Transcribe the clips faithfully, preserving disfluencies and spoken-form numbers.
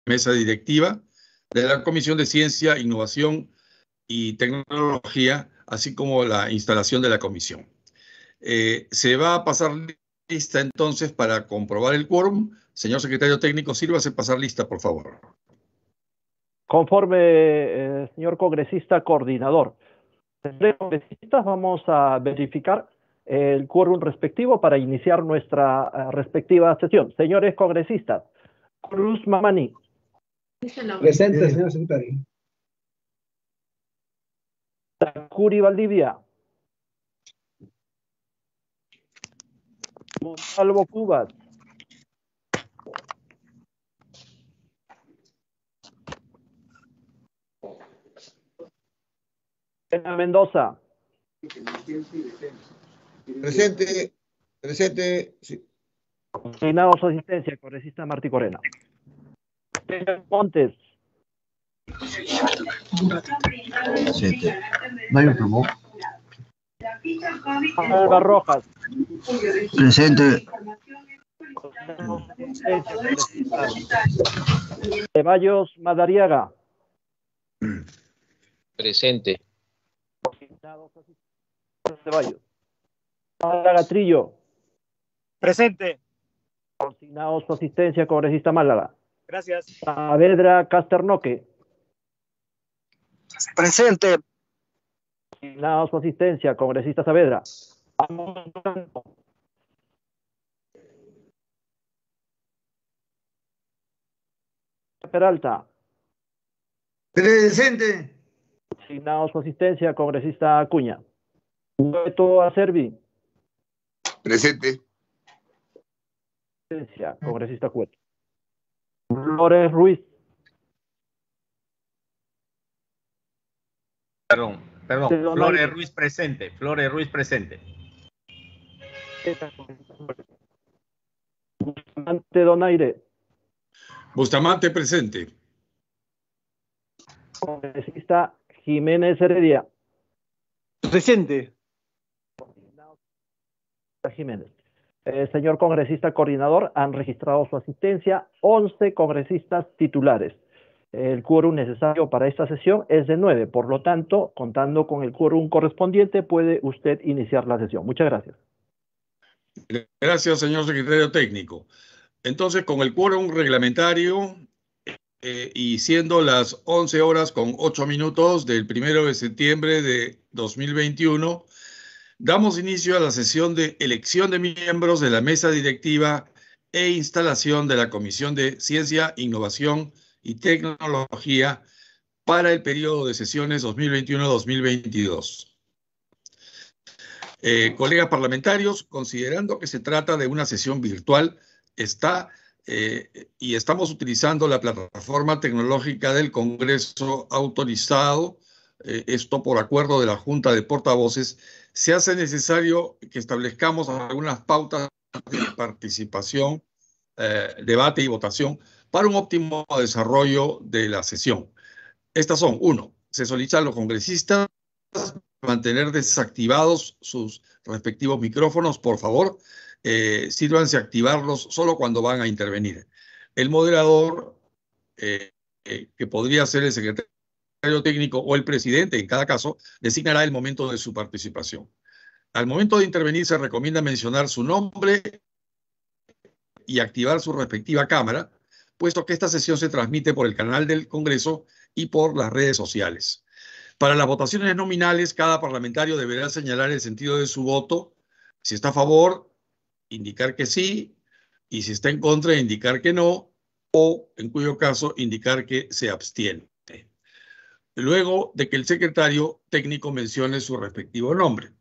mesa directiva de la Comisión de Ciencia, Innovación y Tecnología, así como la instalación de la comisión. Eh, se va a pasar lista entonces para comprobar el quórum. Señor secretario técnico, sírvase pasar lista, por favor. Conforme, eh, señor congresista coordinador. Señores congresistas, vamos a verificar el quórum respectivo para iniciar nuestra uh, respectiva sesión. Señores congresistas, Cruz Mamani. Presente, señor secretario. Curi Valdivia. Montalvo Cubas. Pena Mendoza. Presente, presente. Sí. Consignado su asistencia, congresista Martí Corena. Pena Montes. Presente. No hay un promo. Alba Rojas. Presente. Ceballos Madariaga. Presente. Ceballos. Málaga Trillo. Presente. Consignado su asistencia, congresista Málaga. Gracias. Saavedra Casternoque. Presente. Consignado su asistencia, congresista Saavedra. Peralta. Presente. Consignado su asistencia, congresista Acuña. Beto Acerbi. Presente. Asistencia, congresista Cueto. Flores Ruiz. Perdón, perdón. Flores Ruiz presente. Flores Ruiz presente. Bustamante Donaire. Bustamante presente. Congresista Jiménez Heredia. Presente. Jiménez. Eh, señor congresista coordinador, han registrado su asistencia once congresistas titulares. El quórum necesario para esta sesión es de nueve, por lo tanto, contando con el quórum correspondiente, puede usted iniciar la sesión. Muchas gracias. Gracias, señor secretario técnico. Entonces, con el quórum reglamentario eh, y siendo las once horas con ocho minutos del primero de septiembre de dos mil veintiuno, damos inicio a la sesión de elección de miembros de la mesa directiva e instalación de la Comisión de Ciencia, Innovación y Tecnología para el periodo de sesiones dos mil veintiuno a dos mil veintidós. Eh, colegas parlamentarios, considerando que se trata de una sesión virtual, está eh, y estamos utilizando la plataforma tecnológica del Congreso autorizado, eh, esto por acuerdo de la Junta de Portavoces, se hace necesario que establezcamos algunas pautas de participación, eh, debate y votación para un óptimo desarrollo de la sesión. Estas son, uno, se solicita a los congresistas mantener desactivados sus respectivos micrófonos, por favor, eh, sírvanse a activarlos solo cuando van a intervenir. El moderador, eh, eh, que podría ser el secretario técnico o el presidente, en cada caso, designará el momento de su participación. Al momento de intervenir se recomienda mencionar su nombre y activar su respectiva cámara, puesto que esta sesión se transmite por el canal del Congreso y por las redes sociales. Para las votaciones nominales, cada parlamentario deberá señalar el sentido de su voto. Si está a favor, indicar que sí, y si está en contra, indicar que no, o en cuyo caso, indicar que se abstiene. Luego de que el secretario técnico mencione su respectivo nombre.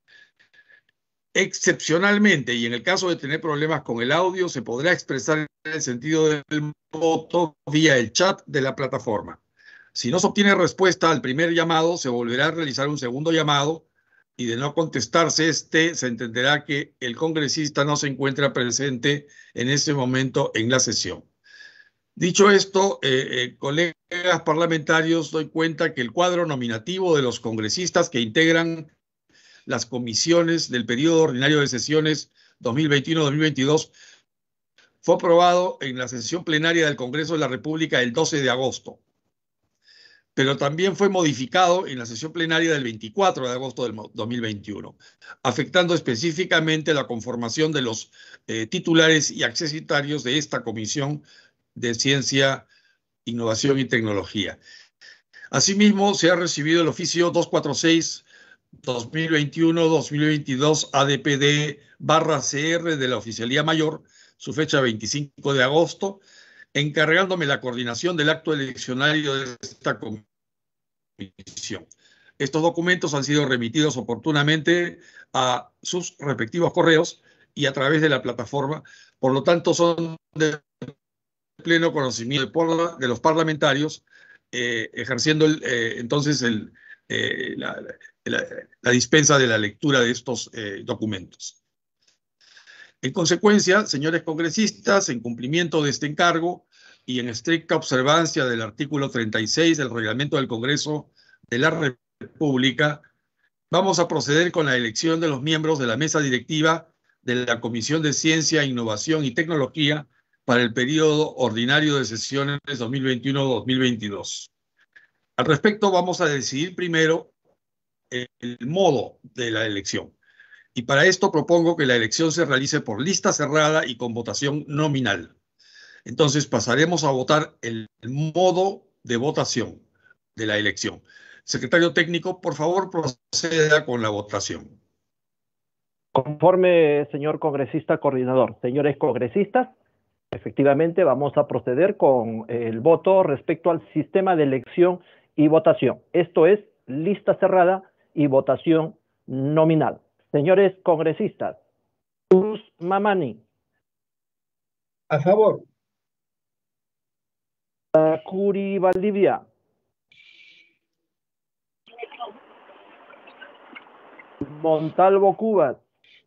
Excepcionalmente, y en el caso de tener problemas con el audio, se podrá expresar el sentido del voto vía el chat de la plataforma. Si no se obtiene respuesta al primer llamado, se volverá a realizar un segundo llamado y de no contestarse este, se entenderá que el congresista no se encuentra presente en ese momento en la sesión. Dicho esto, eh, eh, colegas parlamentarios, doy cuenta que el cuadro nominativo de los congresistas que integran las comisiones del periodo ordinario de sesiones dos mil veintiuno a dos mil veintidós fue aprobado en la sesión plenaria del Congreso de la República el doce de agosto, pero también fue modificado en la sesión plenaria del veinticuatro de agosto del dos mil veintiuno, afectando específicamente la conformación de los eh, titulares y accesitarios de esta Comisión de Ciencia, Innovación y Tecnología. Asimismo, se ha recibido el oficio doscientos cuarenta y seis dos mil veintiuno dos mil veintidós A D P D barra C R de la Oficialía Mayor, su fecha veinticinco de agosto, encargándome la coordinación del acto eleccionario de esta comisión. Estos documentos han sido remitidos oportunamente a sus respectivos correos y a través de la plataforma, por lo tanto son de pleno conocimiento de los parlamentarios, eh, ejerciendo el, eh, entonces el, eh, la, la, la dispensa de la lectura de estos eh, documentos. En consecuencia, señores congresistas, en cumplimiento de este encargo y en estricta observancia del artículo treinta y seis del Reglamento del Congreso de la República, vamos a proceder con la elección de los miembros de la mesa directiva de la Comisión de Ciencia, Innovación y Tecnología para el periodo ordinario de sesiones dos mil veintiuno dos mil veintidós. Al respecto, vamos a decidir primero el modo de la elección. Y para esto propongo que la elección se realice por lista cerrada y con votación nominal. Entonces pasaremos a votar el modo de votación de la elección. Secretario técnico, por favor, proceda con la votación. Conforme, señor congresista coordinador. Señores congresistas, efectivamente vamos a proceder con el voto respecto al sistema de elección y votación. Esto es lista cerrada y votación nominal. Señores congresistas, Cruz Mamani. A favor. Curi Valdivia. Montalvo Cubas.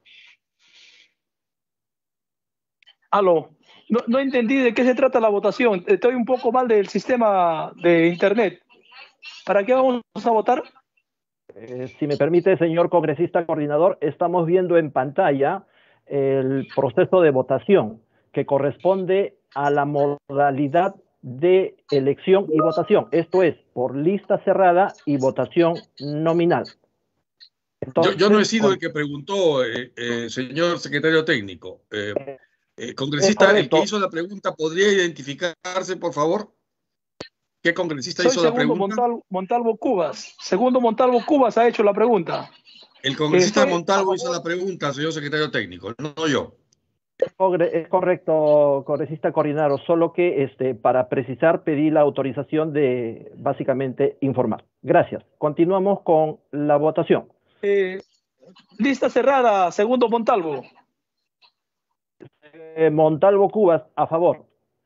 Aló, no, no entendí de qué se trata la votación. Estoy un poco mal del sistema de internet. ¿Para qué vamos a votar? Eh, si me permite, señor congresista coordinador, estamos viendo en pantalla el proceso de votación que corresponde a la modalidad de elección y votación. Esto es por lista cerrada y votación nominal. Entonces, yo, yo no he sido el que preguntó, eh, eh, señor secretario técnico. Eh, eh, congresista, el que hizo la pregunta, ¿podría identificarse, por favor? ¿Qué congresista Soy hizo la pregunta? Montalvo, Montalvo Cubas. Segundo Montalvo Cubas ha hecho la pregunta. El congresista Estoy Montalvo hizo la pregunta, señor secretario técnico, no yo. Es correcto, congresista coordinador, solo que este, para precisar pedí la autorización de básicamente informar. Gracias. Continuamos con la votación. Eh, lista cerrada, segundo Montalvo. Eh, Montalvo Cubas, a favor.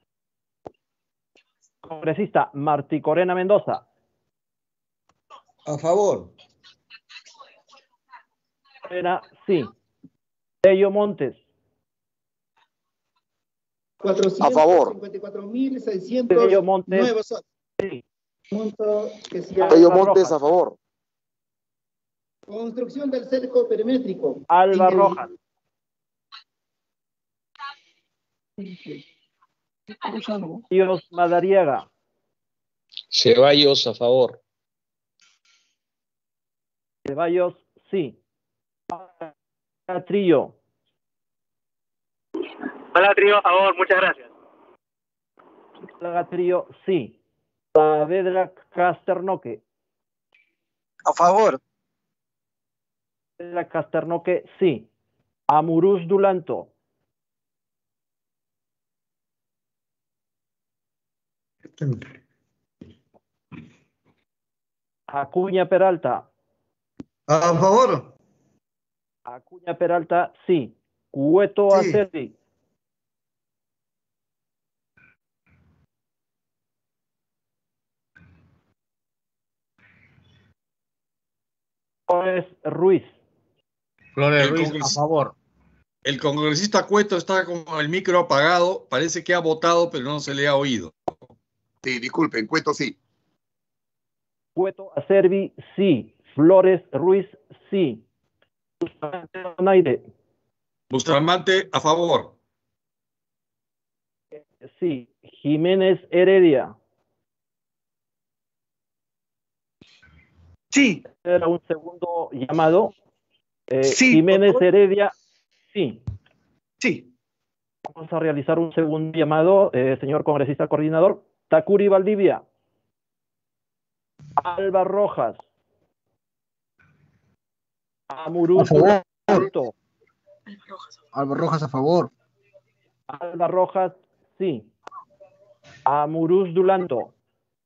Congresista Martí Corena Mendoza. A favor. Corena, sí. Bello Montes. A favor. Bello Montes. Sí. Bello Montes, a favor. Construcción del cerco perimétrico. Alba Rojas. Ceballos Madariaga. Ceballos, a favor. Ceballos, sí. Trillo. Trillo, a favor, muchas gracias. Trillo, sí. Saavedra Casternoque. A favor. Saavedra Casternoque, sí. Amuruz Dulanto. Acuña Peralta. A favor. Acuña Peralta, sí. Cueto sí. Acerri. Flores Ruiz. Flores Ruiz, a favor. El congresista Cueto está con el micro apagado. Parece que ha votado, pero no se le ha oído. Sí, disculpen, Cueto sí. Cueto Acervi, sí. Flores Ruiz, sí. Bustamante Donaire. Bustamante, a favor. sí. Jiménez Heredia. Sí. Era un segundo llamado. Eh, Sí, Jiménez por favor. Heredia, sí. Sí. Vamos a realizar un segundo llamado, eh, señor congresista coordinador. Takuri Valdivia. Alba Rojas. Amuruz Duranto. Alba Rojas a favor. Alba Rojas, sí. Amuruz Duranto.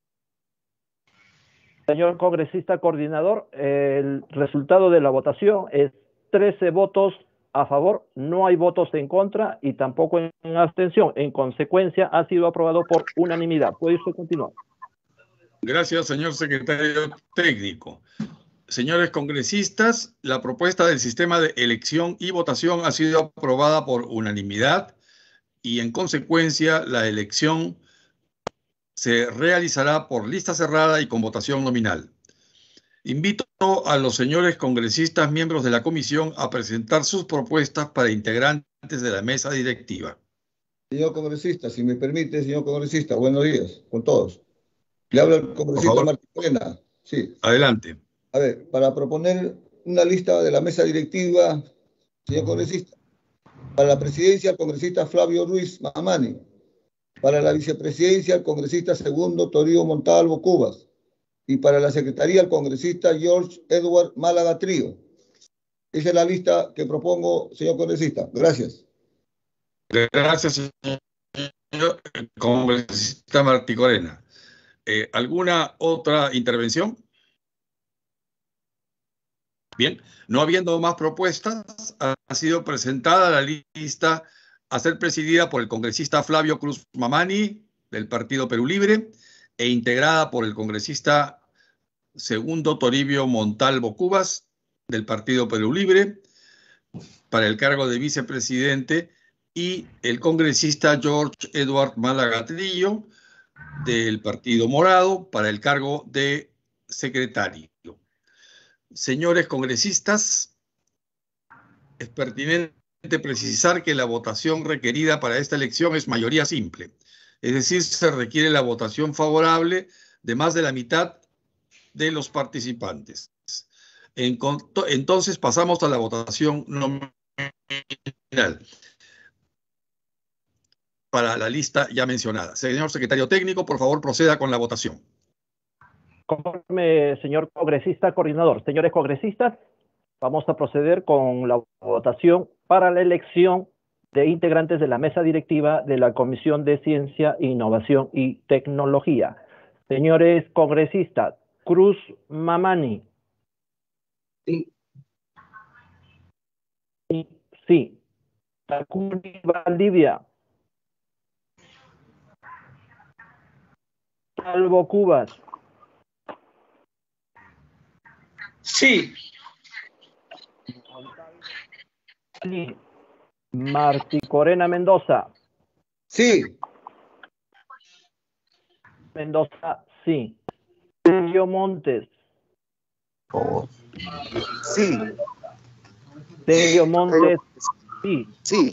Señor congresista coordinador, el resultado de la votación es trece votos a favor, no hay votos en contra y tampoco en abstención. En consecuencia, ha sido aprobado por unanimidad. ¿Puede usted continuar? Gracias, señor secretario técnico. Señores congresistas, la propuesta del sistema de elección y votación ha sido aprobada por unanimidad y, en consecuencia, la elección se realizará por lista cerrada y con votación nominal. Invito a los señores congresistas miembros de la comisión a presentar sus propuestas para integrantes de la mesa directiva. Señor congresista, si me permite, señor congresista, buenos días con todos. Le habla el congresista Martín Corena. Sí. Adelante. A ver, para proponer una lista de la mesa directiva, señor congresista. Para la presidencia, el congresista Flavio Ruiz Mamani. Para la vicepresidencia, el congresista segundo Toribio Montalvo Cubas. Y para la secretaría, el congresista George Edward Málaga Trío. Esa es la lista que propongo, señor congresista. Gracias. Gracias, señor congresista Martí Corena. Eh, ¿Alguna otra intervención? Bien, no habiendo más propuestas, ha sido presentada la lista a ser presidida por el congresista Flavio Cruz Mamani, del Partido Perú Libre, e integrada por el congresista segundo Toribio Montalvo Cubas, del Partido Perú Libre, para el cargo de vicepresidente, y el congresista George Edward Málaga Trillo, del Partido Morado, para el cargo de secretario. Señores congresistas, es pertinente precisar que la votación requerida para esta elección es mayoría simple. Es decir, se requiere la votación favorable de más de la mitad de los participantes. Entonces pasamos a la votación nominal para la lista ya mencionada. Señor secretario técnico, por favor, proceda con la votación. Conforme, señor congresista coordinador. Señores congresistas, vamos a proceder con la votación para la elección de integrantes de la mesa directiva de la Comisión de Ciencia, Innovación y Tecnología. Señores congresistas, Cruz Mamani. Sí. Sí. Takuri Valdivia. Salvo Cubas. Sí. Sí. Martí Corena Mendoza. Sí. Mendoza, sí. Sergio Montes. Sí. Sergio Montes, sí. Sí.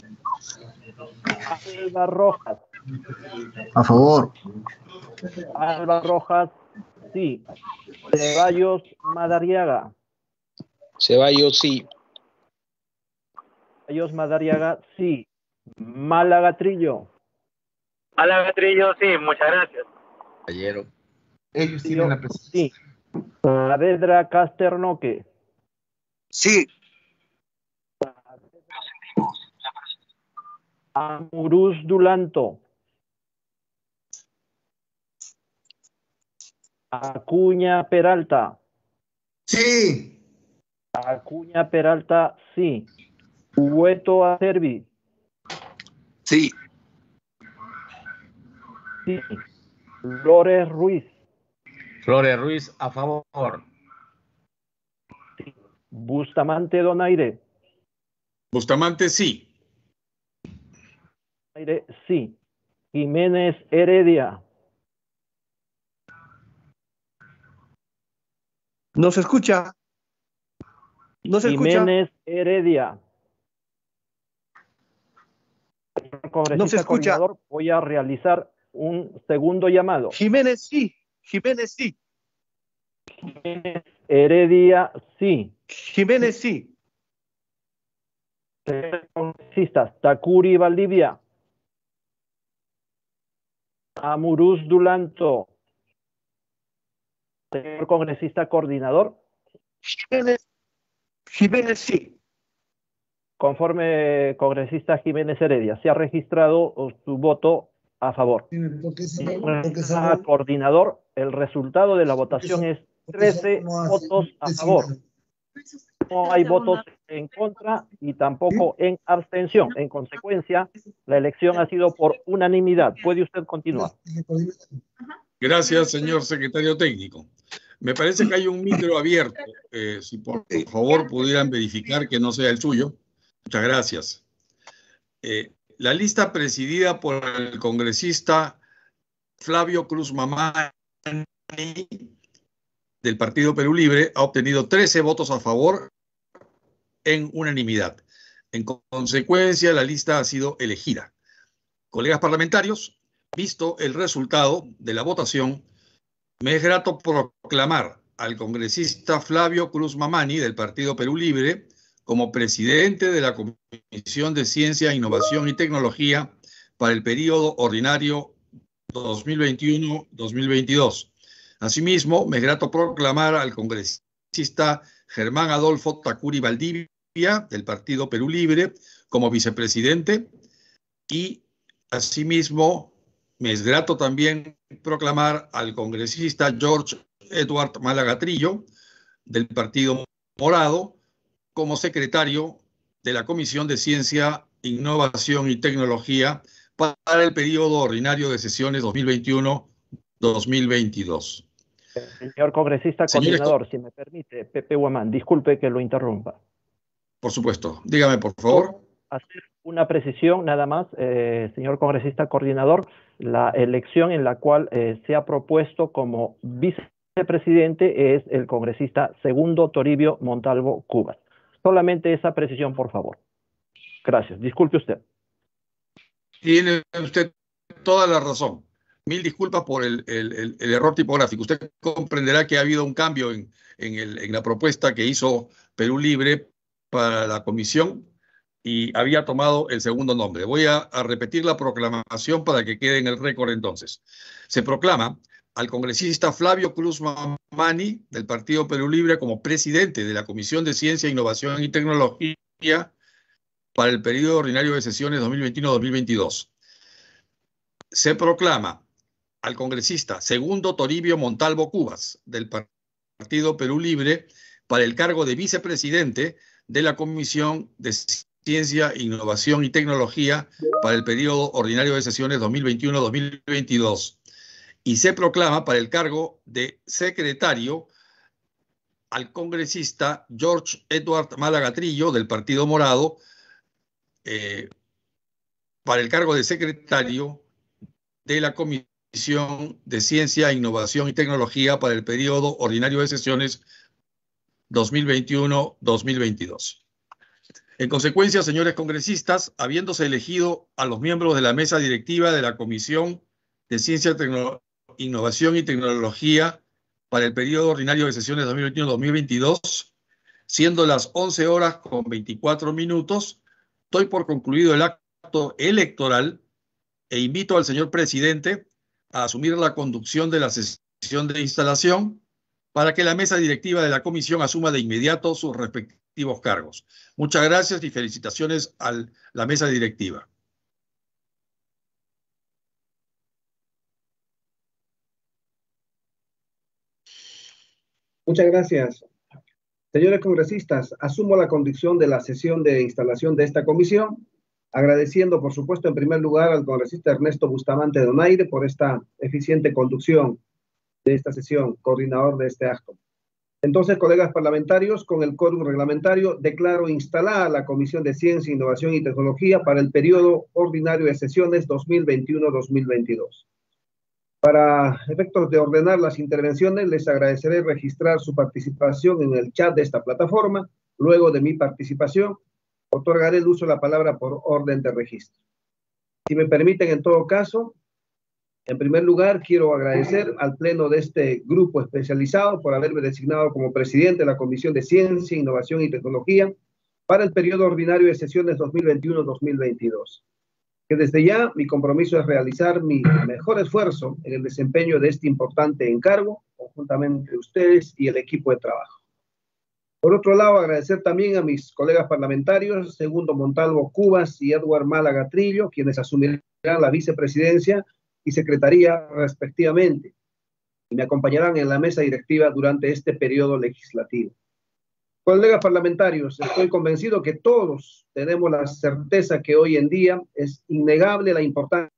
Alba Rojas. A favor. Alba Rojas, sí. Ceballos Madariaga. Ceballos, sí. Ceballos Madariaga, sí. Málaga Trillo. Málaga Trillo, sí, muchas gracias. Caballero. Ellos tienen la presencia. Sí. Saavedra Casternoque. Sí. Amuruz Duranto. Acuña Peralta. Sí. Acuña Peralta, sí. Hueto Acerbi. Sí. Sí. Flores Ruiz. Flores Ruiz, a favor. Sí. Bustamante Donaire. Bustamante, sí. Donaire, sí. Jiménez Heredia. No se escucha. No se escucha. Jiménez Heredia. Congresista No se escucha. coordinador, voy a realizar un segundo llamado. Jiménez sí, Jiménez sí. Heredia, sí. Jiménez sí. Congresistas Takuri Valdivia. Amuruz Dulanto. Señor congresista coordinador. Jiménez, Jiménez sí. Conforme congresista Jiménez Heredia, se ha registrado su voto a favor. Señor coordinador, el resultado de la votación es trece votos a favor. No hay votos en contra y tampoco en abstención. En consecuencia, la elección ha sido por unanimidad. Puede usted continuar. Gracias, señor secretario técnico. Me parece que hay un micro abierto. Eh, si por favor pudieran verificar que no sea el suyo. Muchas gracias. Eh, la lista presidida por el congresista Flavio Cruz Mamani del Partido Perú Libre ha obtenido trece votos a favor en unanimidad. En consecuencia, la lista ha sido elegida. Colegas parlamentarios, visto el resultado de la votación, me es grato proclamar al congresista Flavio Cruz Mamani del Partido Perú Libre como presidente de la Comisión de Ciencia, Innovación y Tecnología para el periodo ordinario dos mil veintiuno a dos mil veintidós. Asimismo, me es grato proclamar al congresista Germán Adolfo Takuri Valdivia del Partido Perú Libre como vicepresidente y asimismo me es grato también proclamar al congresista George Edward Malagatrillo del Partido Morado como secretario de la Comisión de Ciencia, Innovación y Tecnología para el periodo ordinario de sesiones dos mil veintiuno a dos mil veintidós. Señor congresista Señores, coordinador, si me permite, Pepe Guamán, disculpe que lo interrumpa. Por supuesto. Dígame, por favor. Hacer una precisión nada más, eh, señor congresista coordinador, la elección en la cual eh, se ha propuesto como vicepresidente es el congresista Segundo Toribio Montalvo Cubas. Solamente esa precisión, por favor. Gracias. Disculpe usted. Tiene usted toda la razón. Mil disculpas por el, el, el, el error tipográfico. Usted comprenderá que ha habido un cambio en, en, el, en la propuesta que hizo Perú Libre para la comisión y había tomado el segundo nombre. Voy a, a repetir la proclamación para que quede en el récord entonces. Se proclama al congresista Flavio Cruz Mamani del Partido Perú Libre como presidente de la Comisión de Ciencia, Innovación y Tecnología para el periodo ordinario de sesiones dos mil veintiuno a dos mil veintidós. Se proclama al congresista Segundo Toribio Montalvo Cubas del Partido Perú Libre para el cargo de vicepresidente de la Comisión de Ciencia, Innovación y Tecnología para el periodo ordinario de sesiones dos mil veintiuno a dos mil veintidós. Y se proclama para el cargo de secretario al congresista George Edward Malagatrillo del Partido Morado eh, para el cargo de secretario de la Comisión de Ciencia, Innovación y Tecnología para el periodo ordinario de sesiones dos mil veintiuno a dos mil veintidós. En consecuencia, señores congresistas, habiéndose elegido a los miembros de la mesa directiva de la Comisión de Ciencia, Tecno- Innovación y Tecnología para el periodo ordinario de sesiones dos mil veintiuno a dos mil veintidós, siendo las once horas con veinticuatro minutos, doy por concluido el acto electoral e invito al señor presidente a asumir la conducción de la sesión de instalación para que la mesa directiva de la comisión asuma de inmediato sus respectivos cargos. Muchas gracias y felicitaciones a la mesa directiva. Muchas gracias. Señores congresistas, asumo la conducción de la sesión de instalación de esta comisión, agradeciendo, por supuesto, en primer lugar al congresista Ernesto Bustamante Donaire por esta eficiente conducción de esta sesión, coordinador de este acto. Entonces, colegas parlamentarios, con el quórum reglamentario, declaro instalada la Comisión de Ciencia, Innovación y Tecnología para el periodo ordinario de sesiones dos mil veintiuno a dos mil veintidós. Para efectos de ordenar las intervenciones, les agradeceré registrar su participación en el chat de esta plataforma. Luego de mi participación, otorgaré el uso de la palabra por orden de registro. Si me permiten, en todo caso, en primer lugar, quiero agradecer al pleno de este grupo especializado por haberme designado como presidente de la Comisión de Ciencia, Innovación y Tecnología para el periodo ordinario de sesiones dos mil veintiuno dos mil veintidós. Que desde ya mi compromiso es realizar mi mejor esfuerzo en el desempeño de este importante encargo, conjuntamente de ustedes y el equipo de trabajo. Por otro lado, agradecer también a mis colegas parlamentarios, Segundo Montalvo Cubas y Edward Málaga Trillo, quienes asumirán la vicepresidencia y secretaría respectivamente, y me acompañarán en la mesa directiva durante este periodo legislativo. Colegas parlamentarios, estoy convencido que todos tenemos la certeza que hoy en día es innegable la importancia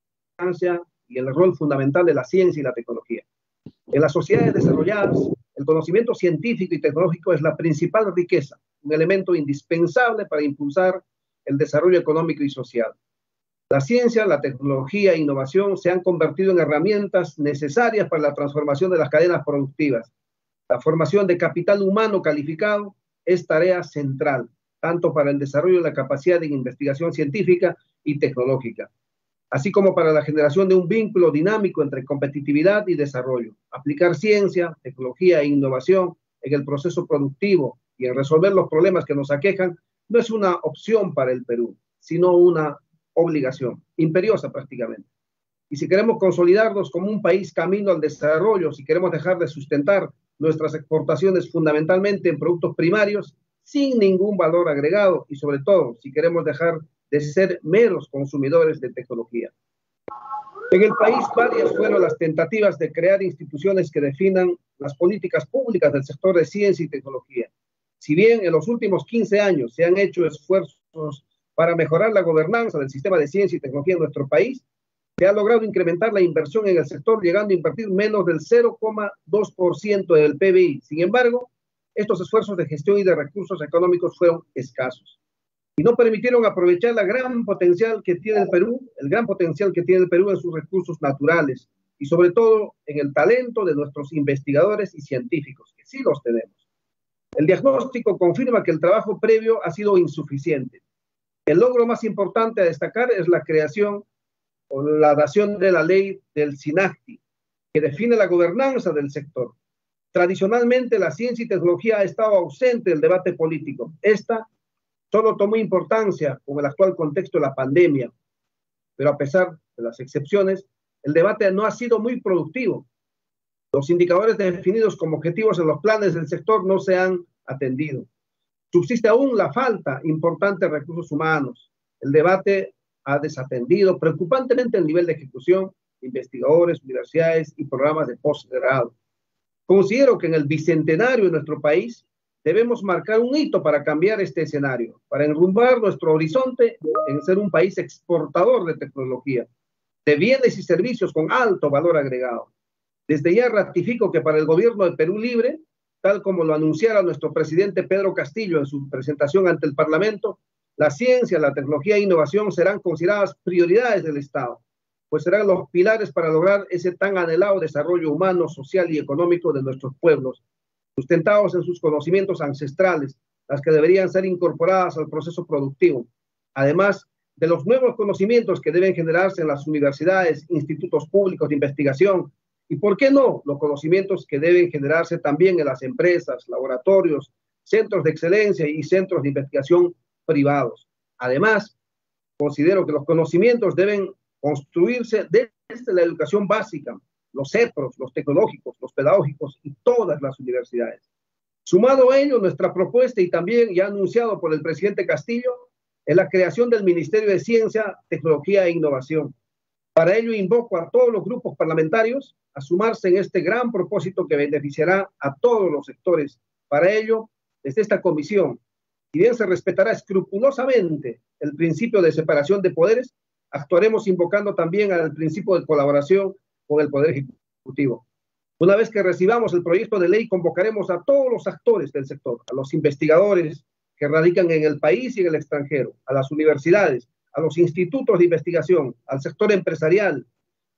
y el rol fundamental de la ciencia y la tecnología. En las sociedades desarrolladas, el conocimiento científico y tecnológico es la principal riqueza, un elemento indispensable para impulsar el desarrollo económico y social. La ciencia, la tecnología e innovación se han convertido en herramientas necesarias para la transformación de las cadenas productivas. La formación de capital humano calificado es tarea central, tanto para el desarrollo de la capacidad de investigación científica y tecnológica, así como para la generación de un vínculo dinámico entre competitividad y desarrollo. Aplicar ciencia, tecnología e innovación en el proceso productivo y en resolver los problemas que nos aquejan no es una opción para el Perú, sino una obligación, imperiosa prácticamente. Y si queremos consolidarnos como un país camino al desarrollo, si queremos dejar de sustentar nuestras exportaciones fundamentalmente en productos primarios, sin ningún valor agregado, y sobre todo, si queremos dejar de ser meros consumidores de tecnología. En el país, varias fueron las tentativas de crear instituciones que definan las políticas públicas del sector de ciencia y tecnología. Si bien en los últimos quince años se han hecho esfuerzos para mejorar la gobernanza del sistema de ciencia y tecnología en nuestro país, se ha logrado incrementar la inversión en el sector, llegando a invertir menos del cero coma dos por ciento del P B I. Sin embargo, estos esfuerzos de gestión y de recursos económicos fueron escasos y no permitieron aprovechar la gran potencial que tiene el Perú, el gran potencial que tiene el Perú en sus recursos naturales y sobre todo en el talento de nuestros investigadores y científicos, que sí los tenemos. El diagnóstico confirma que el trabajo previo ha sido insuficiente. El logro más importante a destacar es la creación o la dación de la ley del SINACTI, que define la gobernanza del sector. Tradicionalmente, la ciencia y tecnología ha estado ausente del debate político. Esta solo tomó importancia con el actual contexto de la pandemia, pero a pesar de las excepciones, el debate no ha sido muy productivo. Los indicadores definidos como objetivos en los planes del sector no se han atendido. Subsiste aún la falta importante de recursos humanos. El debate ha desatendido preocupantemente el nivel de ejecución de investigadores, universidades y programas de posgrado. Considero que en el bicentenario de nuestro país debemos marcar un hito para cambiar este escenario, para enrumbar nuestro horizonte en ser un país exportador de tecnología, de bienes y servicios con alto valor agregado. Desde ya ratifico que para el gobierno de Perú Libre, tal como lo anunciara nuestro presidente Pedro Castillo en su presentación ante el Parlamento, la ciencia, la tecnología e innovación serán consideradas prioridades del Estado, pues serán los pilares para lograr ese tan anhelado desarrollo humano, social y económico de nuestros pueblos, sustentados en sus conocimientos ancestrales, las que deberían ser incorporadas al proceso productivo, además de los nuevos conocimientos que deben generarse en las universidades, institutos públicos de investigación, y por qué no, los conocimientos que deben generarse también en las empresas, laboratorios, centros de excelencia y centros de investigación privados. Además, considero que los conocimientos deben construirse desde la educación básica, los CEPROS, los tecnológicos, los pedagógicos y todas las universidades. Sumado a ello, nuestra propuesta, y también ya anunciado por el presidente Castillo, es la creación del Ministerio de Ciencia, Tecnología e Innovación. Para ello invoco a todos los grupos parlamentarios a sumarse en este gran propósito que beneficiará a todos los sectores. Para ello, desde esta comisión, si bien se respetará escrupulosamente el principio de separación de poderes, actuaremos invocando también al principio de colaboración con el Poder Ejecutivo. Una vez que recibamos el proyecto de ley, convocaremos a todos los actores del sector, a los investigadores que radican en el país y en el extranjero, a las universidades, a los institutos de investigación, al sector empresarial,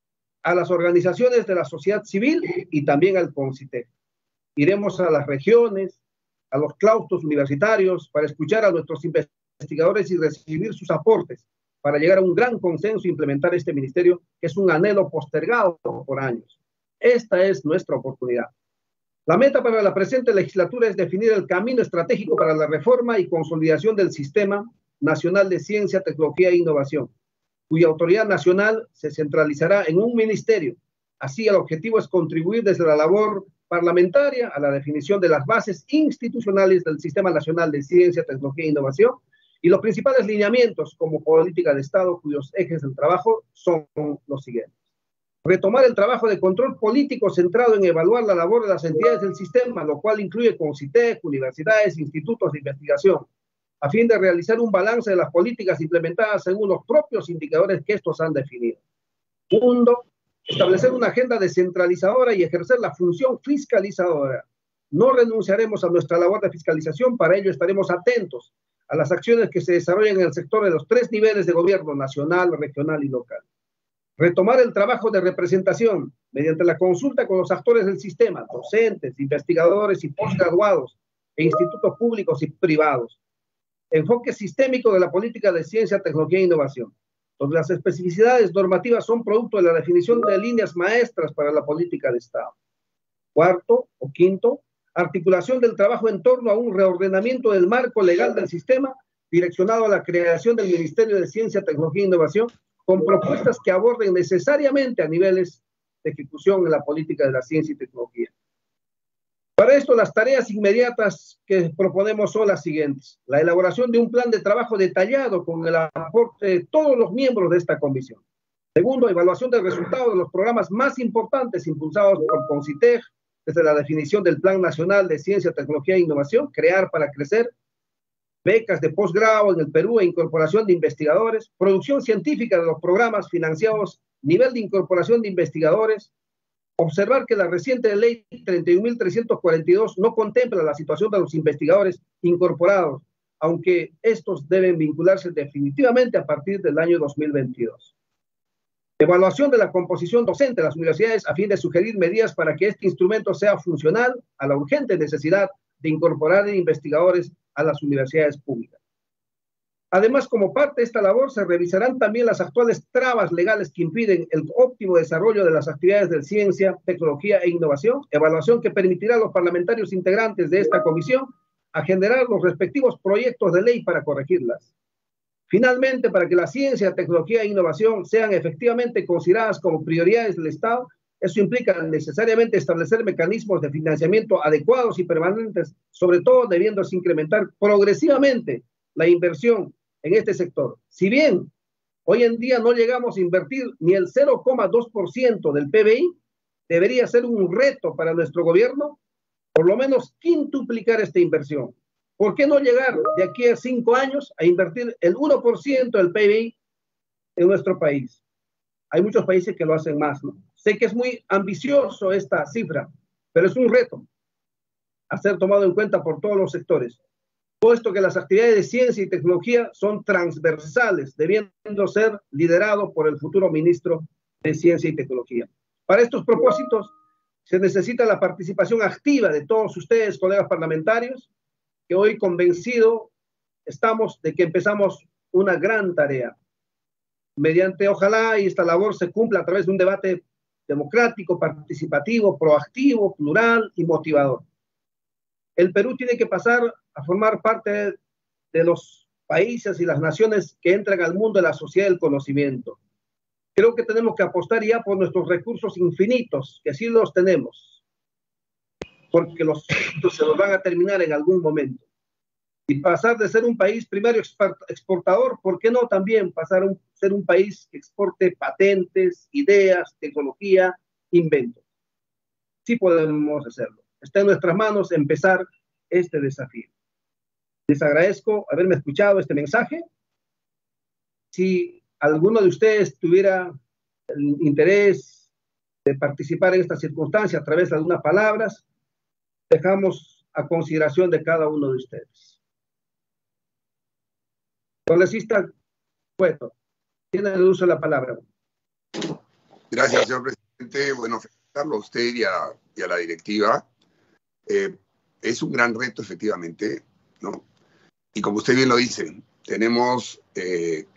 a las organizaciones de la sociedad civil y también al CONCITEC. Iremos a las regiones, a los claustros universitarios para escuchar a nuestros investigadores y recibir sus aportes, para llegar a un gran consenso e implementar este ministerio, que es un anhelo postergado por años. Esta es nuestra oportunidad. La meta para la presente legislatura es definir el camino estratégico para la reforma y consolidación del Sistema Nacional de Ciencia, Tecnología e Innovación, cuya autoridad nacional se centralizará en un ministerio. Así, el objetivo es contribuir desde la labor parlamentaria a la definición de las bases institucionales del Sistema Nacional de Ciencia, Tecnología e Innovación y los principales lineamientos como política de Estado, cuyos ejes del trabajo son los siguientes. Retomar el trabajo de control político centrado en evaluar la labor de las entidades del sistema, lo cual incluye CONCITEC, universidades, institutos de investigación, a fin de realizar un balance de las políticas implementadas según los propios indicadores que estos han definido. Segundo, establecer una agenda descentralizadora y ejercer la función fiscalizadora. No renunciaremos a nuestra labor de fiscalización, para ello estaremos atentos a las acciones que se desarrollan en el sector de los tres niveles de gobierno, nacional, regional y local. Retomar el trabajo de representación mediante la consulta con los actores del sistema, docentes, investigadores y postgraduados, e institutos públicos y privados. Enfoque sistémico de la política de ciencia, tecnología e innovación, donde las especificidades normativas son producto de la definición de líneas maestras para la política de Estado. Cuarto o quinto, articulación del trabajo en torno a un reordenamiento del marco legal del sistema, direccionado a la creación del Ministerio de Ciencia, Tecnología e Innovación, con propuestas que aborden necesariamente a niveles de ejecución en la política de la ciencia y tecnología. Para esto, las tareas inmediatas que proponemos son las siguientes. La elaboración de un plan de trabajo detallado con el aporte de todos los miembros de esta comisión. Segundo, evaluación del resultado de los programas más importantes impulsados por CONCITEC, desde la definición del Plan Nacional de Ciencia, Tecnología e Innovación, Crear para Crecer, becas de posgrado en el Perú e incorporación de investigadores, producción científica de los programas financiados, nivel de incorporación de investigadores. Observar que la reciente ley treinta y un mil trescientos cuarenta y dos no contempla la situación de los investigadores incorporados, aunque estos deben vincularse definitivamente a partir del año dos mil veintidós. Evaluación de la composición docente de las universidades a fin de sugerir medidas para que este instrumento sea funcional a la urgente necesidad de incorporar investigadores a las universidades públicas. Además, como parte de esta labor, se revisarán también las actuales trabas legales que impiden el óptimo desarrollo de las actividades de ciencia, tecnología e innovación, evaluación que permitirá a los parlamentarios integrantes de esta comisión a generar los respectivos proyectos de ley para corregirlas. Finalmente, para que la ciencia, tecnología e innovación sean efectivamente consideradas como prioridades del Estado, eso implica necesariamente establecer mecanismos de financiamiento adecuados y permanentes, sobre todo debiéndose incrementar progresivamente la inversión en este sector. Si bien hoy en día no llegamos a invertir ni el cero coma dos por ciento del P B I, debería ser un reto para nuestro gobierno, por lo menos quintuplicar esta inversión. ¿Por qué no llegar de aquí a cinco años a invertir el uno por ciento del P B I en nuestro país? Hay muchos países que lo hacen más, ¿no? Sé que es muy ambicioso esta cifra, pero es un reto a ser tomado en cuenta por todos los sectores, puesto que las actividades de ciencia y tecnología son transversales, debiendo ser liderados por el futuro ministro de Ciencia y Tecnología. Para estos propósitos, se necesita la participación activa de todos ustedes, colegas parlamentarios, que hoy convencido estamos de que empezamos una gran tarea. Mediante, ojalá, y esta labor se cumpla a través de un debate democrático, participativo, proactivo, plural y motivador. El Perú tiene que pasar a formar parte de los países y las naciones que entran al mundo de la sociedad del conocimiento. Creo que tenemos que apostar ya por nuestros recursos infinitos, que sí los tenemos, porque los se los van a terminar en algún momento. Y pasar de ser un país primario exportador, ¿por qué no también pasar a ser un país que exporte patentes, ideas, tecnología, inventos? Sí podemos hacerlo. Está en nuestras manos empezar este desafío. Les agradezco haberme escuchado este mensaje. Si alguno de ustedes tuviera el interés de participar en esta circunstancia a través de algunas palabras, dejamos a consideración de cada uno de ustedes. Congresista Cueto, tiene el uso de la palabra. Gracias, señor presidente. Bueno, felicitarlo a usted y a, y a la directiva. Eh, es un gran reto, efectivamente, ¿no? Y como usted bien lo dice, tenemos eh,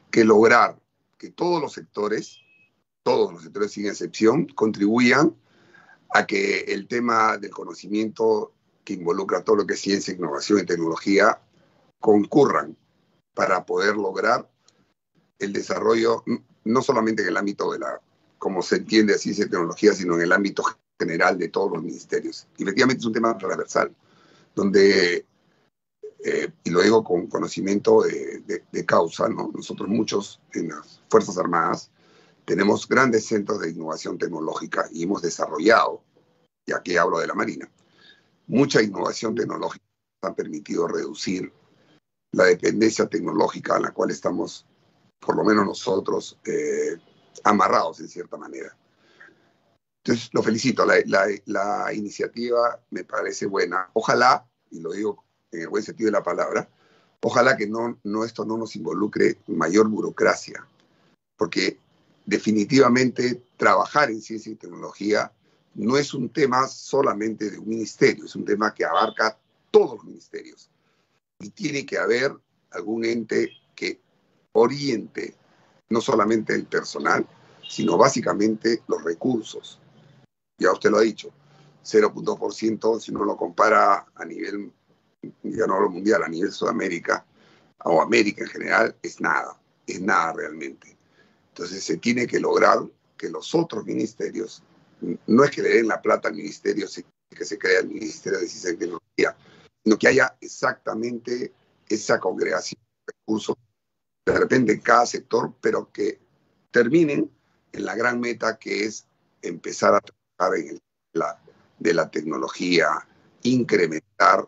que lograr que todos los sectores, todos los sectores sin excepción, contribuyan a que el tema del conocimiento que involucra todo lo que es ciencia, innovación y tecnología concurran para poder lograr el desarrollo, no solamente en el ámbito de la, como se entiende, ciencia y tecnología, sino en el ámbito general de todos los ministerios. Y efectivamente es un tema transversal, donde, eh, y lo digo con conocimiento de, de, de causa, ¿no? Nosotros muchos en las Fuerzas Armadas tenemos grandes centros de innovación tecnológica y hemos desarrollado, y aquí hablo de la Marina, mucha innovación tecnológica que ha permitido reducir la dependencia tecnológica en la cual estamos, por lo menos nosotros, eh, amarrados en cierta manera. Entonces, lo felicito. La, la, la iniciativa me parece buena. Ojalá, y lo digo en el buen sentido de la palabra, ojalá que no, no, esto no nos involucre mayor burocracia, porque definitivamente trabajar en ciencia y tecnología no es un tema solamente de un ministerio, es un tema que abarca todos los ministerios. Y tiene que haber algún ente que oriente no solamente el personal, sino básicamente los recursos. Ya usted lo ha dicho, cero punto dos por ciento, si uno lo compara a nivel, ya no hablo mundial, a nivel Sudamérica o América en general, es nada, es nada realmente. Entonces se tiene que lograr que los otros ministerios, no es que le den la plata al ministerio, que se crea el Ministerio de Ciencia y Tecnología, sino que haya exactamente esa congregación de recursos, de repente en cada sector, pero que terminen en la gran meta que es empezar a trabajar en el, la, de la tecnología, incrementar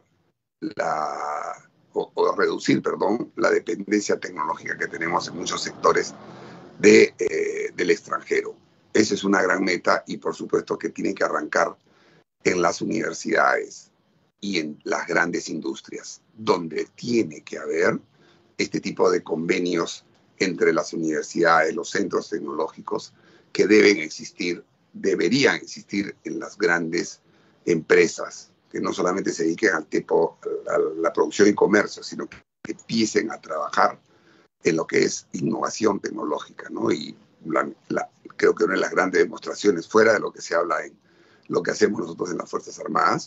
la, o, o reducir, perdón, la dependencia tecnológica que tenemos en muchos sectores de, eh, del extranjero. Esa es una gran meta y por supuesto que tiene que arrancar en las universidades y en las grandes industrias, donde tiene que haber este tipo de convenios entre las universidades, los centros tecnológicos, que deben existir, deberían existir en las grandes empresas, que no solamente se dediquen al tipo, a la producción y comercio, sino que, que empiecen a trabajar en lo que es innovación tecnológica, ¿no? Y la, la, creo que una de las grandes demostraciones, fuera de lo que se habla en lo que hacemos nosotros en las Fuerzas Armadas,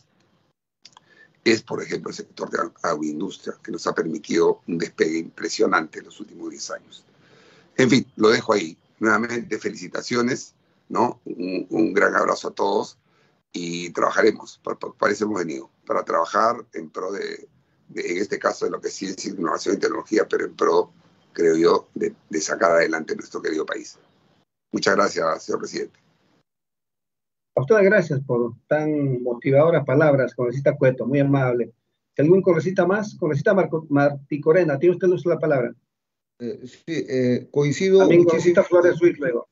es, por ejemplo, el sector de agroindustria, que nos ha permitido un despegue impresionante en los últimos diez años. En fin, lo dejo ahí. Nuevamente, felicitaciones, ¿no? Un, un gran abrazo a todos y trabajaremos, para, para eso hemos venido, para trabajar en pro de, de, en este caso, de lo que es ciencia, innovación y tecnología, pero en pro, creo yo, de, de sacar adelante nuestro querido país. Muchas gracias, señor presidente. A usted gracias por tan motivadoras palabras, congresista Cueto, muy amable. ¿Algún congresista más? Congresista Marco, Martí Corena, tiene usted uso la palabra. Eh, sí, eh, coincido. También congresista Flores Ruiz luego.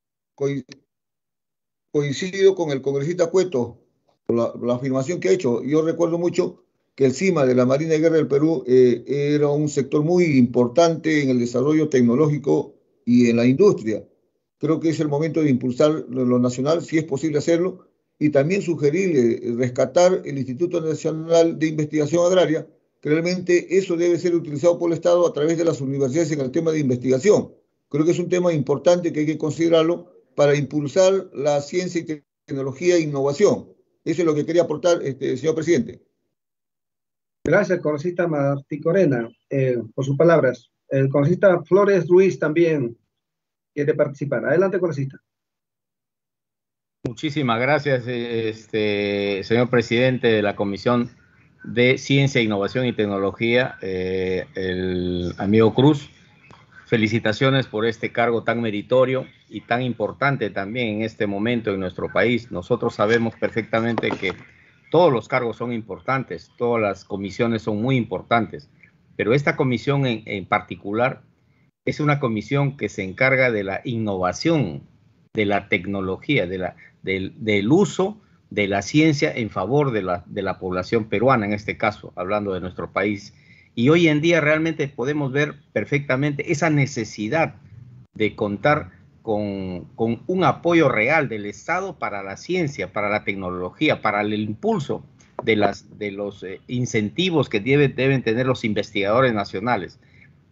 Coincido con el congresista Cueto, la, la afirmación que ha hecho. Yo recuerdo mucho que el CIMA de la Marina de Guerra del Perú eh, era un sector muy importante en el desarrollo tecnológico y en la industria. Creo que es el momento de impulsar lo nacional, si es posible hacerlo, y también sugerirle rescatar el Instituto Nacional de Investigación Agraria, que realmente eso debe ser utilizado por el Estado a través de las universidades en el tema de investigación. Creo que es un tema importante que hay que considerarlo para impulsar la ciencia y tecnología e innovación. Eso es lo que quería aportar, este, señor presidente. Gracias, congresista Martí Corena, eh, por sus palabras. El congresista Flores Ruiz también quiere participar. Adelante, congresista. Muchísimas gracias, este, señor presidente de la Comisión de Ciencia, Innovación y Tecnología, eh, el amigo Cruz. Felicitaciones por este cargo tan meritorio y tan importante también en este momento en nuestro país. Nosotros sabemos perfectamente que todos los cargos son importantes, todas las comisiones son muy importantes, pero esta comisión en, en particular es una comisión que se encarga de la innovación, de la tecnología, de la, del, del uso de la ciencia en favor de la, de la población peruana, en este caso, hablando de nuestro país. Y hoy en día realmente podemos ver perfectamente esa necesidad de contar con, con un apoyo real del Estado para la ciencia, para la tecnología, para el impulso de, las, de los eh, incentivos que debe, deben tener los investigadores nacionales.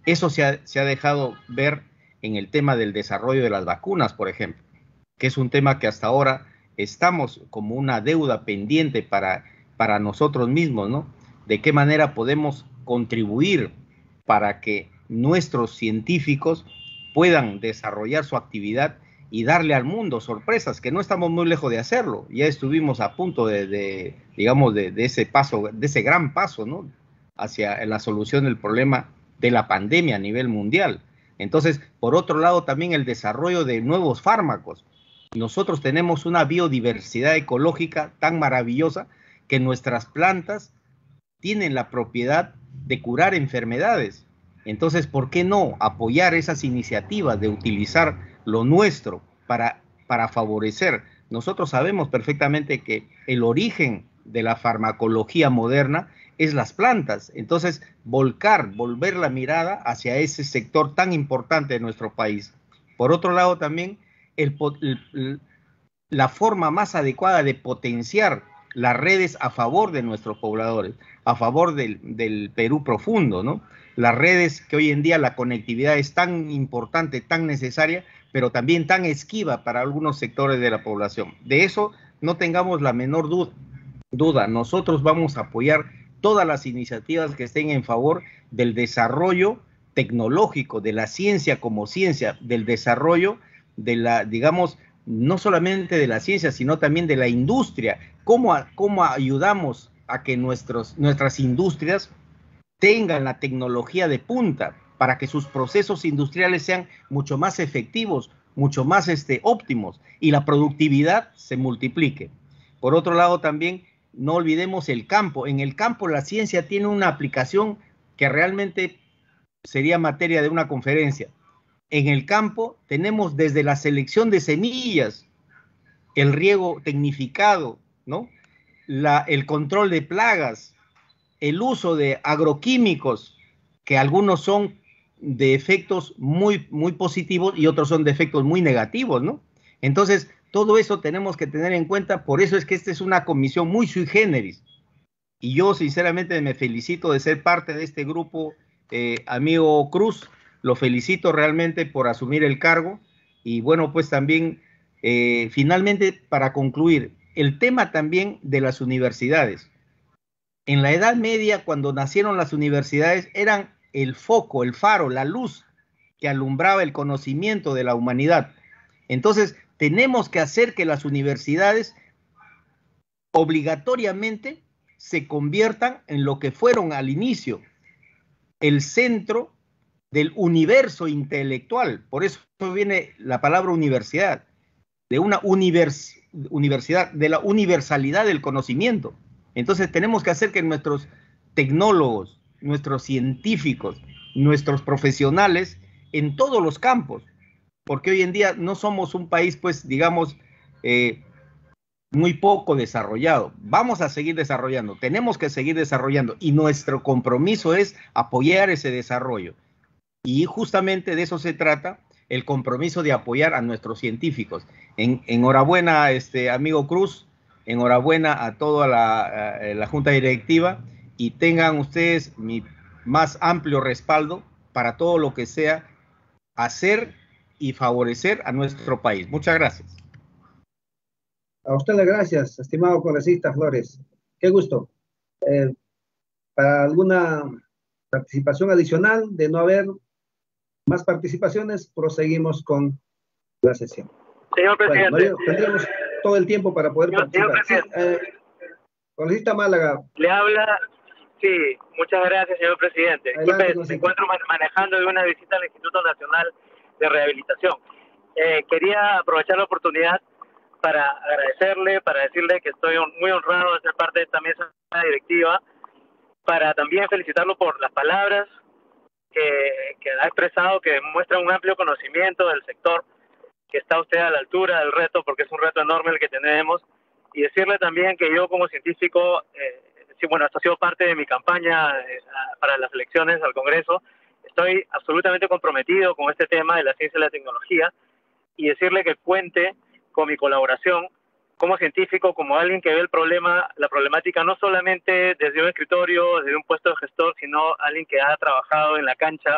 Eso se ha, se ha dejado ver en el tema del desarrollo de las vacunas, por ejemplo, que es un tema que hasta ahora estamos como una deuda pendiente para, para nosotros mismos, ¿no? De qué manera podemos contribuir para que nuestros científicos puedan desarrollar su actividad y darle al mundo sorpresas, que no estamos muy lejos de hacerlo. Ya estuvimos a punto de, de digamos, de, de ese paso, de ese gran paso, ¿no? Hacia la solución del problema de la pandemia a nivel mundial. Entonces, por otro lado, también el desarrollo de nuevos fármacos. Nosotros tenemos una biodiversidad ecológica tan maravillosa que nuestras plantas tienen la propiedad de curar enfermedades. Entonces, ¿por qué no apoyar esas iniciativas de utilizar lo nuestro para, para favorecer? Nosotros sabemos perfectamente que el origen de la farmacología moderna es las plantas. Entonces, volcar, volver la mirada hacia ese sector tan importante de nuestro país. Por otro lado, también el, el, la forma más adecuada de potenciar las redes a favor de nuestros pobladores, a favor del, del Perú profundo, ¿no? Las redes que hoy en día la conectividad es tan importante, tan necesaria, pero también tan esquiva para algunos sectores de la población. De eso no tengamos la menor duda. duda. Nosotros vamos a apoyar todas las iniciativas que estén en favor del desarrollo tecnológico, de la ciencia como ciencia, del desarrollo de la, digamos, no solamente de la ciencia, sino también de la industria. ¿Cómo, cómo ayudamos a que nuestros, nuestras industrias tengan la tecnología de punta para que sus procesos industriales sean mucho más efectivos, mucho más este, óptimos y la productividad se multiplique? Por otro lado, también no olvidemos el campo. En el campo la ciencia tiene una aplicación que realmente sería materia de una conferencia. En el campo tenemos desde la selección de semillas, el riego tecnificado, ¿no? La, el control de plagas, el uso de agroquímicos, que algunos son de efectos muy, muy positivos y otros son de efectos muy negativos, ¿no? Entonces, todo eso tenemos que tener en cuenta. Por eso es que esta es una comisión muy sui generis. Y yo sinceramente me felicito de ser parte de este grupo, eh, amigo Cruz. Lo felicito realmente por asumir el cargo. Y bueno, pues también, eh, finalmente, para concluir, el tema también de las universidades. En la Edad Media, cuando nacieron las universidades, eran el foco, el faro, la luz que alumbraba el conocimiento de la humanidad. Entonces, tenemos que hacer que las universidades obligatoriamente se conviertan en lo que fueron al inicio, el centro del universo intelectual. Por eso viene la palabra universidad, de una univers, universidad, de la universalidad del conocimiento. Entonces tenemos que hacer que nuestros tecnólogos, nuestros científicos, nuestros profesionales en todos los campos, porque hoy en día no somos un país, pues, digamos, eh, muy poco desarrollado. Vamos a seguir desarrollando, tenemos que seguir desarrollando y nuestro compromiso es apoyar ese desarrollo. Y justamente de eso se trata, el compromiso de apoyar a nuestros científicos. En, enhorabuena, este, amigo Cruz, enhorabuena a toda la, a la Junta Directiva y tengan ustedes mi más amplio respaldo para todo lo que sea hacer y favorecer a nuestro país. Muchas gracias. A usted le gracias, estimado congresista Flores. Qué gusto. Eh, para alguna participación adicional, de no haber más participaciones, proseguimos con la sesión. Señor presidente. Bueno, Mario, tendremos todo el tiempo para poder señor, participar. señor presidente. Sí, eh, congresista Málaga. Le habla, sí, muchas gracias, señor presidente. Disculpe, me encuentro manejando de una visita al Instituto Nacional de Rehabilitación. Eh, quería aprovechar la oportunidad para agradecerle, para decirle que estoy muy honrado de ser parte de esta mesa directiva, para también felicitarlo por las palabras que, que ha expresado, que demuestran un amplio conocimiento del sector, que está usted a la altura del reto, porque es un reto enorme el que tenemos, y decirle también que yo como científico, eh, sí, bueno, esto ha sido parte de mi campaña eh, para las elecciones al Congreso, estoy absolutamente comprometido con este tema de la ciencia y la tecnología, y decirle que cuente con mi colaboración como científico, como alguien que ve el problema, la problemática no solamente desde un escritorio, desde un puesto de gestor, sino alguien que ha trabajado en la cancha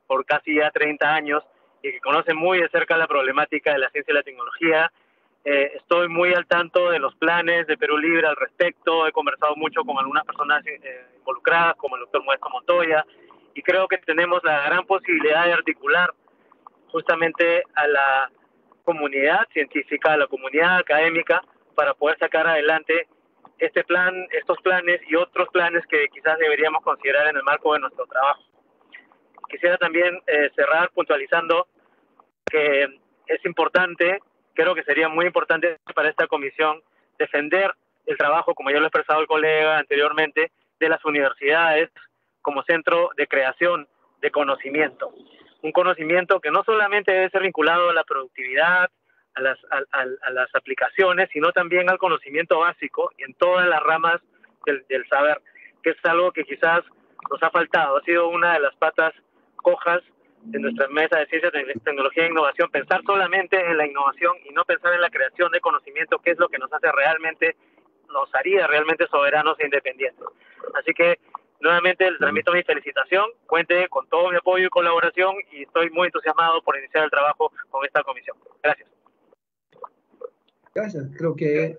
por casi ya treinta años y que conoce muy de cerca la problemática de la ciencia y la tecnología. Eh, estoy muy al tanto de los planes de Perú Libre al respecto, he conversado mucho con algunas personas eh, involucradas, como el doctor Modesto Montoya, y creo que tenemos la gran posibilidad de articular justamente a la comunidad científica, a la comunidad académica, para poder sacar adelante este plan, estos planes y otros planes que quizás deberíamos considerar en el marco de nuestro trabajo. Quisiera también eh, cerrar puntualizando que es importante, creo que sería muy importante para esta comisión defender el trabajo, como ya lo ha expresado el colega anteriormente, de las universidades como centro de creación de conocimiento. Un conocimiento que no solamente debe ser vinculado a la productividad, a las, a, a, a las aplicaciones, sino también al conocimiento básico y en todas las ramas del, del saber, que es algo que quizás nos ha faltado. Ha sido una de las patas cojas de nuestra mesa de ciencia, tecnología e innovación, pensar solamente en la innovación y no pensar en la creación de conocimiento, que es lo que nos hace realmente, nos haría realmente soberanos e independientes. Así que nuevamente les transmito mi felicitación, cuente con todo mi apoyo y colaboración y estoy muy entusiasmado por iniciar el trabajo con esta comisión. Gracias. Gracias, creo que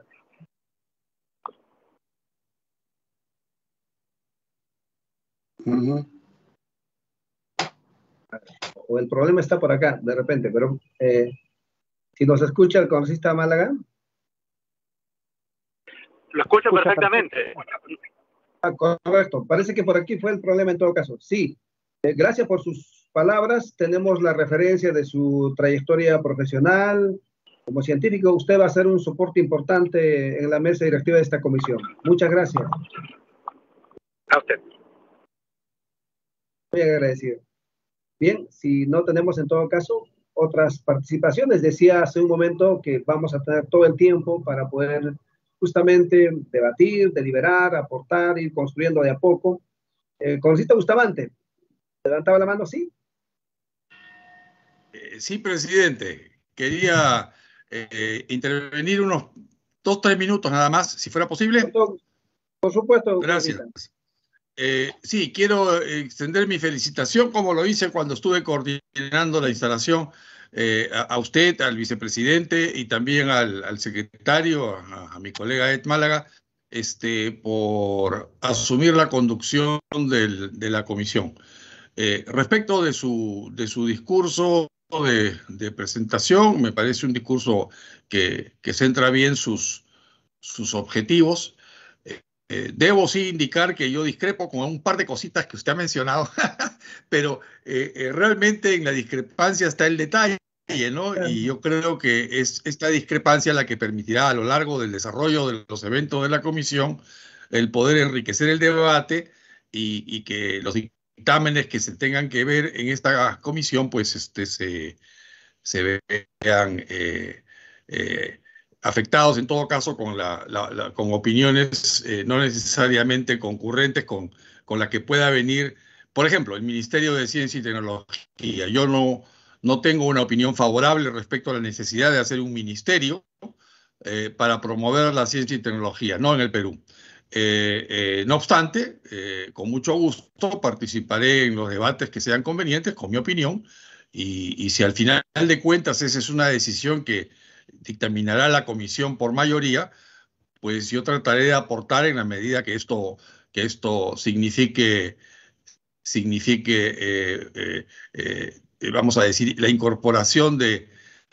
Uh-huh. o el problema está por acá, de repente, pero eh, si nos escucha el congresista Málaga. Lo escucho perfectamente. Ah, correcto, parece que por aquí fue el problema en todo caso. Sí, eh, gracias por sus palabras, tenemos la referencia de su trayectoria profesional. Como científico, usted va a ser un soporte importante en la mesa directiva de esta comisión. Muchas gracias. A usted. Muy agradecido. Bien, si no tenemos en todo caso otras participaciones, decía hace un momento que vamos a tener todo el tiempo para poder justamente debatir, deliberar, aportar, ir construyendo de a poco. Eh, Congresista Bustamante, levantaba la mano, ¿sí? Eh, sí, presidente. Quería eh, intervenir unos dos, tres minutos nada más, si fuera posible. Por, por supuesto. Gracias. Eh, sí, quiero extender mi felicitación, como lo hice cuando estuve coordinando la instalación, eh, a, a usted, al vicepresidente y también al, al secretario, a, a mi colega Ed Málaga, este, por asumir la conducción del, de la comisión. Eh, respecto de su, de su discurso de, de presentación, me parece un discurso que, que centra bien sus, sus objetivos. Eh, debo sí indicar que yo discrepo con un par de cositas que usted ha mencionado, pero eh, eh, realmente en la discrepancia está el detalle, ¿no? Y yo creo que es esta discrepancia la que permitirá a lo largo del desarrollo de los eventos de la comisión el poder enriquecer el debate y, y que los dictámenes que se tengan que ver en esta comisión pues este, se, se vean eh, eh, afectados en todo caso con, la, la, la, con opiniones eh, no necesariamente concurrentes con, con la que pueda venir, por ejemplo, el Ministerio de Ciencia y Tecnología. Yo no, no tengo una opinión favorable respecto a la necesidad de hacer un ministerio eh, para promover la ciencia y tecnología, no en el Perú. Eh, eh, no obstante, eh, con mucho gusto participaré en los debates que sean convenientes, con mi opinión, y, y si al final de cuentas esa es una decisión que dictaminará la comisión por mayoría, pues yo trataré de aportar en la medida que esto, que esto signifique, signifique eh, eh, eh, vamos a decir, la incorporación de,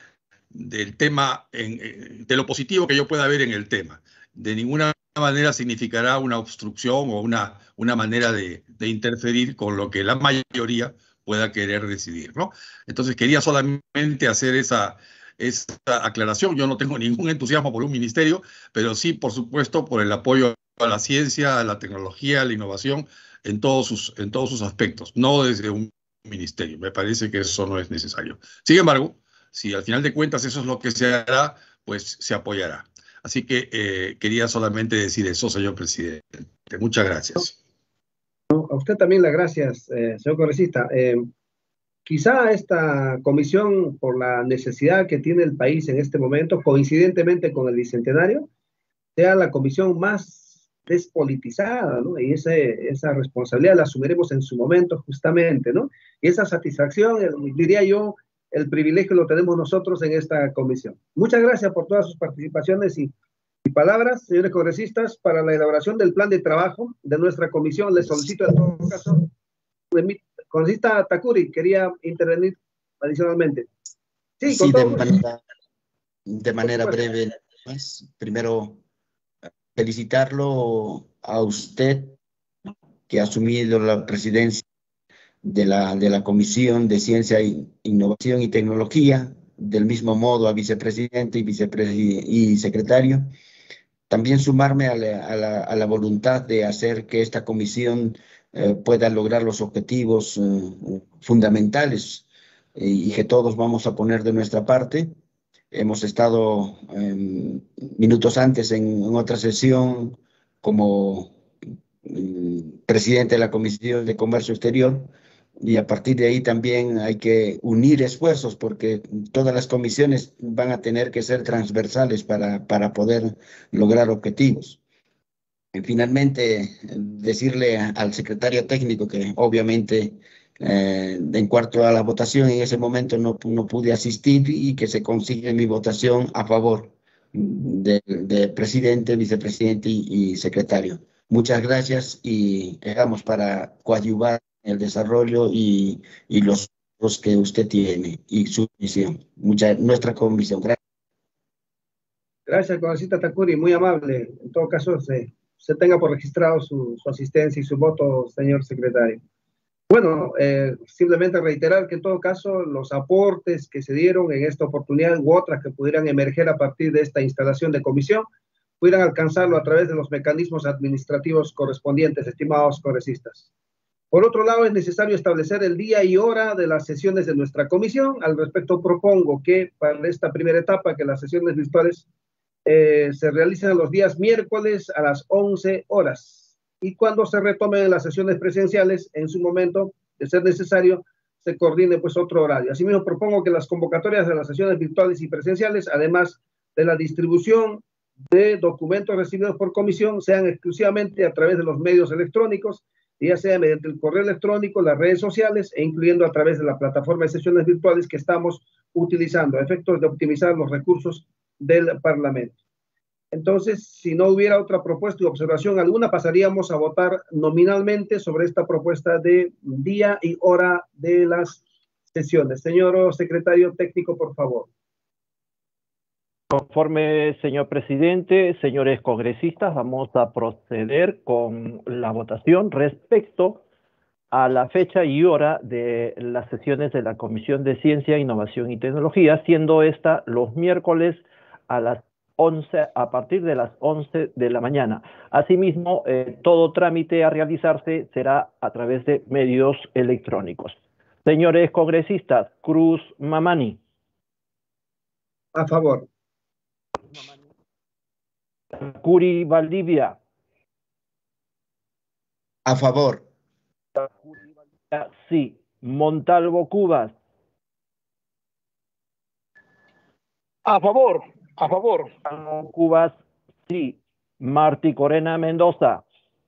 del tema, en, de lo positivo que yo pueda ver en el tema. De ninguna manera significará una obstrucción o una, una manera de, de interferir con lo que la mayoría pueda querer decidir, ¿no? Entonces quería solamente hacer esa, esa aclaración. Yo no tengo ningún entusiasmo por un ministerio, pero sí, por supuesto, por el apoyo a la ciencia, a la tecnología, a la innovación, en todos sus, en todos sus aspectos, no desde un ministerio. Me parece que eso no es necesario. Sin embargo, si al final de cuentas eso es lo que se hará, pues se apoyará. Así que eh, quería solamente decir eso, señor presidente. Muchas gracias. A usted también las gracias, eh, señor congresista. Eh, quizá esta comisión, por la necesidad que tiene el país en este momento, coincidentemente con el Bicentenario, sea la comisión más despolitizada, ¿no? Y ese, esa responsabilidad la asumiremos en su momento justamente, ¿no? Y esa satisfacción, el, diría yo, el privilegio lo tenemos nosotros en esta comisión. Muchas gracias por todas sus participaciones y, y palabras, señores congresistas, para la elaboración del plan de trabajo de nuestra comisión. Les solicito en todo caso, congresista Takuri, quería intervenir adicionalmente. Sí, Sí, con de todo gusto. manera, de manera breve, pues, primero felicitarlo a usted que ha asumido la presidencia de la, de la Comisión de Ciencia, Innovación y Tecnología, del mismo modo a vicepresidente y, vicepre- y secretario. También sumarme a la, a, la, a la voluntad de hacer que esta comisión eh, pueda lograr los objetivos eh, fundamentales eh, y que todos vamos a poner de nuestra parte. Hemos estado eh, minutos antes en, en otra sesión como eh, presidente de la Comisión de Comercio Exterior, y a partir de ahí también hay que unir esfuerzos porque todas las comisiones van a tener que ser transversales para, para poder lograr objetivos. Y finalmente, decirle al secretario técnico que obviamente eh, en cuanto a la votación en ese momento no, no pude asistir y que se consigue mi votación a favor de, de presidente, vicepresidente y, y secretario. Muchas gracias y llegamos para coadyuvar el desarrollo y, y los, los que usted tiene y su misión. Mucha, nuestra comisión. Gracias. Gracias, congresista Takuri, muy amable. En todo caso, se, se tenga por registrado su, su asistencia y su voto, señor secretario. Bueno, eh, simplemente reiterar que en todo caso los aportes que se dieron en esta oportunidad u otras que pudieran emerger a partir de esta instalación de comisión, pudieran alcanzarlo a través de los mecanismos administrativos correspondientes, estimados congresistas. Por otro lado, es necesario establecer el día y hora de las sesiones de nuestra comisión. Al respecto, propongo que para esta primera etapa, que las sesiones virtuales eh, se realicen los días miércoles a las once horas. Y cuando se retomen las sesiones presenciales, en su momento, de ser necesario, se coordine pues otro horario. Asimismo, propongo que las convocatorias de las sesiones virtuales y presenciales, además de la distribución de documentos recibidos por comisión, sean exclusivamente a través de los medios electrónicos, ya sea mediante el correo electrónico, las redes sociales e incluyendo a través de la plataforma de sesiones virtuales que estamos utilizando, a efectos de optimizar los recursos del Parlamento. Entonces, si no hubiera otra propuesta y observación alguna, pasaríamos a votar nominalmente sobre esta propuesta de día y hora de las sesiones. Señor secretario técnico, por favor. Conforme, señor presidente, señores congresistas, vamos a proceder con la votación respecto a la fecha y hora de las sesiones de la Comisión de Ciencia, Innovación y Tecnología, siendo esta los miércoles a las once, a partir de las once de la mañana. Asimismo, eh, todo trámite a realizarse será a través de medios electrónicos. Señores congresistas, Cruz Mamani. A favor. Curi Valdivia. A favor. Sí. Montalvo Cubas. A favor, a favor. Cubas, sí. Martí Corena Mendoza.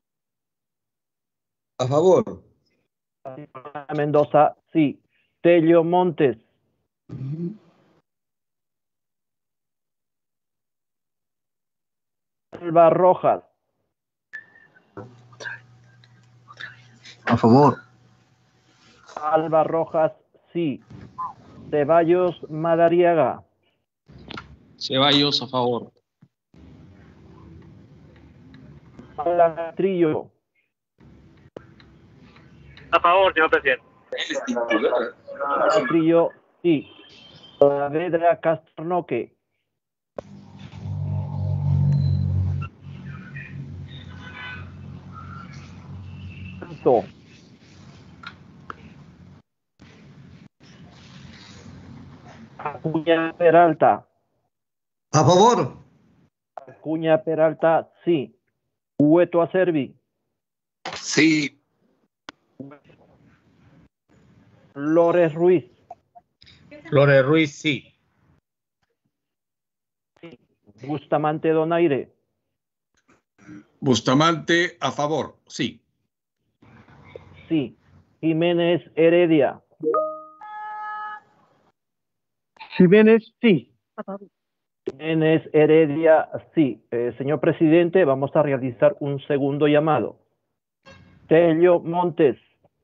A favor. Mendoza, sí. Tello Montes. Alba Rojas. A favor. Alba Rojas, sí. Ceballos Madariaga. Ceballos, a favor. Alan Trillo. A favor, señor presidente. Trillo, sí. Saavedra Castronoque. Santo. Acuña Peralta. A favor. Acuña Peralta, sí. Hueto Acerbi. Sí. Flores Ruiz. Flores Ruiz, sí. Bustamante Donaire. Bustamante, a favor. Sí. Sí. Jiménez Heredia. Jiménez, sí. Jiménez Heredia, sí. Eh, señor presidente, vamos a realizar un segundo llamado. Tello Montes.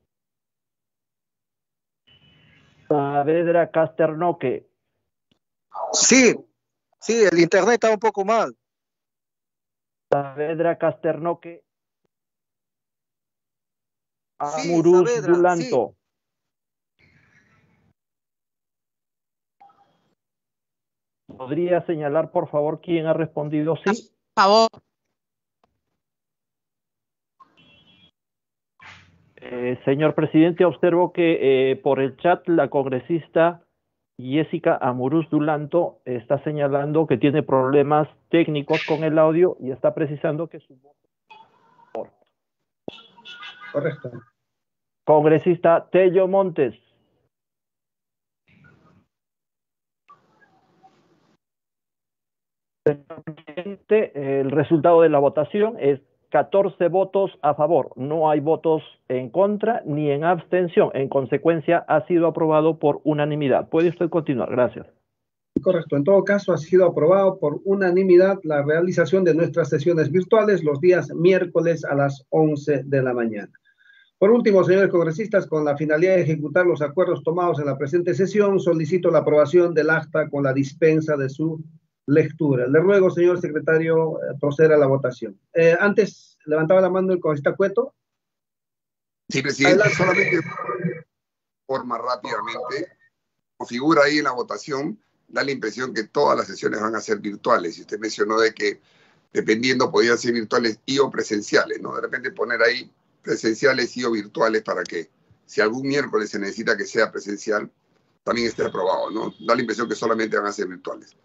Saavedra Casternoque. Sí, sí, el internet está un poco mal. Saavedra Casternoque. Sí, Amuruz Saavedra, Dulanto. ¿Podría señalar, por favor, quién ha respondido sí? Por favor. Eh, señor presidente, observo que eh, por el chat la congresista Jessica Amuruz Dulanto está señalando que tiene problemas técnicos con el audio y está precisando que su voto. Correcto. Congresista Tello Montes. Señor presidente, el resultado de la votación es catorce votos a favor, no hay votos en contra ni en abstención. En consecuencia, ha sido aprobado por unanimidad. Puede usted continuar. Gracias. Correcto. En todo caso, ha sido aprobado por unanimidad la realización de nuestras sesiones virtuales los días miércoles a las once de la mañana. Por último, señores congresistas, con la finalidad de ejecutar los acuerdos tomados en la presente sesión, solicito la aprobación del acta con la dispensa de su lectura. Le ruego, señor secretario, proceder a la votación. Eh, antes, levantaba la mano el congresista Cueto. Sí, presidente, Adelante. Solamente forma rápidamente, como figura ahí en la votación, da la impresión que todas las sesiones van a ser virtuales. Y usted mencionó de que, dependiendo, podían ser virtuales y o presenciales, ¿no? De repente poner ahí presenciales y o virtuales para que, si algún miércoles se necesita que sea presencial, también esté aprobado, ¿no? Da la impresión que solamente van a ser virtuales.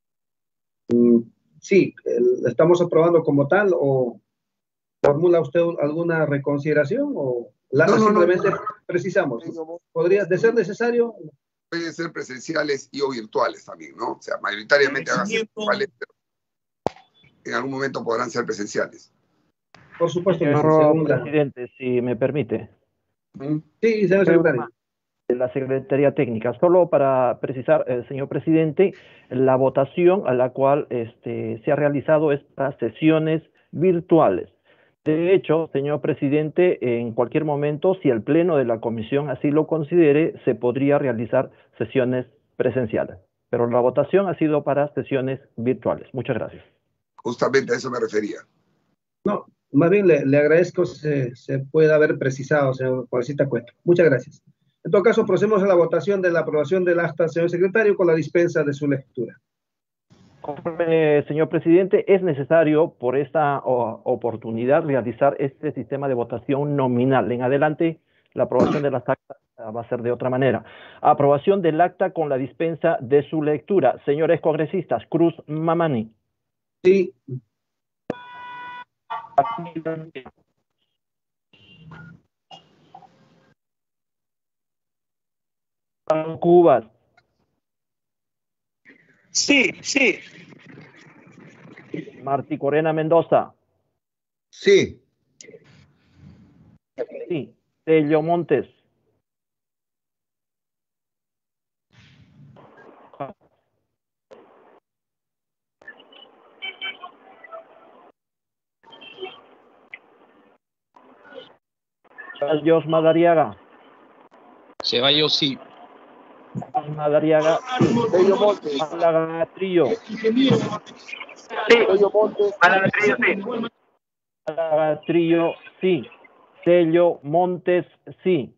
Sí, ¿estamos aprobando como tal o formula usted alguna reconsideración o la, no, no, simplemente no, no. precisamos? ¿Podría, de ser necesario? Pueden ser presenciales y o virtuales también, ¿no? O sea, mayoritariamente van a ser virtuales, pero en algún momento podrán ser presenciales. Por supuesto, señor presidente, si me permite. Sí, señor secretario. De la Secretaría Técnica. Solo para precisar, eh, señor presidente, la votación a la cual este, se ha realizado es para sesiones virtuales. De hecho, señor presidente, en cualquier momento, si el pleno de la comisión así lo considere, se podría realizar sesiones presenciales. Pero la votación ha sido para sesiones virtuales. Muchas gracias. Justamente a eso me refería. No, más bien le, le agradezco se, se pueda haber precisado, señor congresista Cueto. Muchas gracias. En todo caso, procedemos a la votación de la aprobación del acta, señor secretario, con la dispensa de su lectura. Eh, señor presidente, es necesario por esta o, oportunidad realizar este sistema de votación nominal. En adelante, la aprobación de las actas va a ser de otra manera. Aprobación del acta con la dispensa de su lectura. Señores congresistas, Cruz Mamani. Sí. Cubas. Sí, sí. Martí Corena Mendoza. Sí. Sí. Tello Montes. Ceballos Madariaga. Ceballos sí. Madariaga, Tello Montes. Málaga Trillo. Sí. Tello Montes. Málaga Trillo, sí. Málaga Trillo, sí. Tello Montes, sí.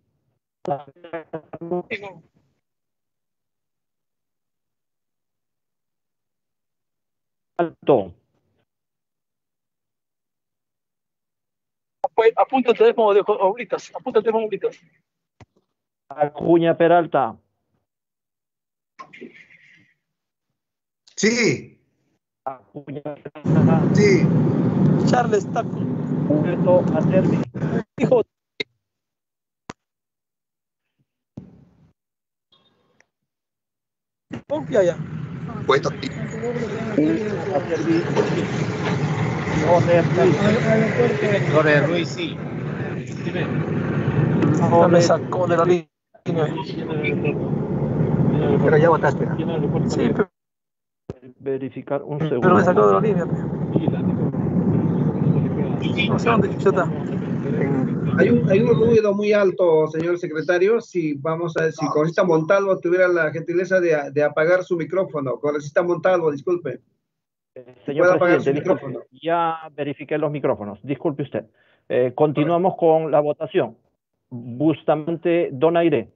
Alto. Apunta el teléfono de Oblitas. Apunta el teléfono de Oblitas. Acuña Peralta. Sí. Acuña Peralta. Sí. Charles Taco. Humberto Acerbi. Hijo. Confía ya. Puesto. Acerbi. Jorge Ruiz, sí. No me sacó de la línea. Pero ya votaste. Sí, pero, Verificar un segundo. pero me sacó de la línea. No sé dónde está. Hay un, hay un ruido muy alto, señor secretario. Si vamos a, si congresista Montalvo tuviera la gentileza de, de apagar su micrófono. Congresista Montalvo, disculpe. Señor presidente, disculpe, ya verifiqué los micrófonos. Disculpe usted. Eh, continuamos con la votación. Bustamante Donaire.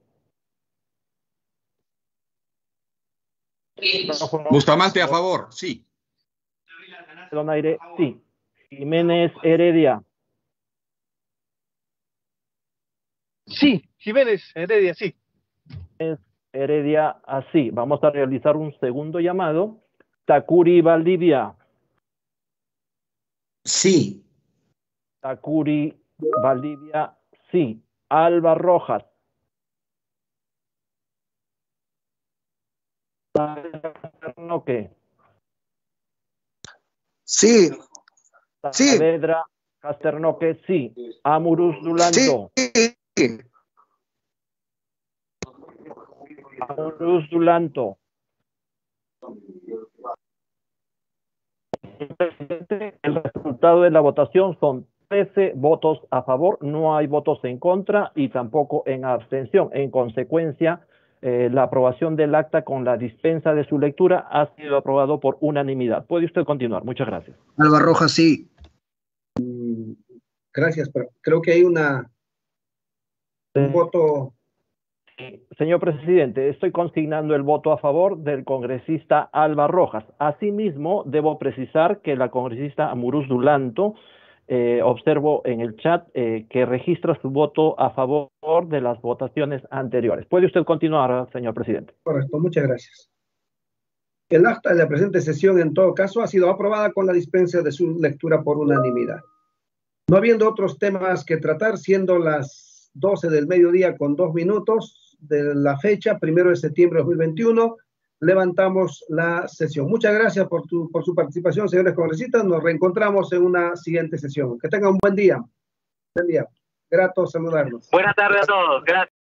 Bustamante a favor, sí. Donaire, sí. Jiménez Heredia. Sí, Jiménez Heredia, sí. Jiménez Heredia, así. Vamos a realizar un segundo llamado. Takuri Valdivia. Sí. Takuri Valdivia, sí. Alba Rojas. Casternoque. Sí. Sí. Saavedra Casternoque, sí. Amuruz Dulanto. Sí. Amuruz Dulanto. El resultado de la votación son trece votos a favor, no hay votos en contra y tampoco en abstención. En consecuencia, eh, la aprobación del acta con la dispensa de su lectura ha sido aprobado por unanimidad. Puede usted continuar. Muchas gracias. Alba Rojas, sí. Gracias, pero creo que hay una un eh, voto. Señor presidente, estoy consignando el voto a favor del congresista Alba Rojas. Asimismo, debo precisar que la congresista Amuruz Dulanto, eh, observo en el chat eh, que registra su voto a favor de las votaciones anteriores. ¿Puede usted continuar, señor presidente? Correcto, muchas gracias. El acta de la presente sesión, en todo caso, ha sido aprobada con la dispensa de su lectura por unanimidad. No habiendo otros temas que tratar, siendo las doce del mediodía con dos minutos de la fecha, primero de septiembre de dos mil veintiuno, levantamos la sesión. Muchas gracias por, tu, por su participación, señores congresistas. Nos reencontramos en una siguiente sesión. Que tengan un buen día. Buen día. Grato saludarlos. Buenas tardes a todos. Gracias.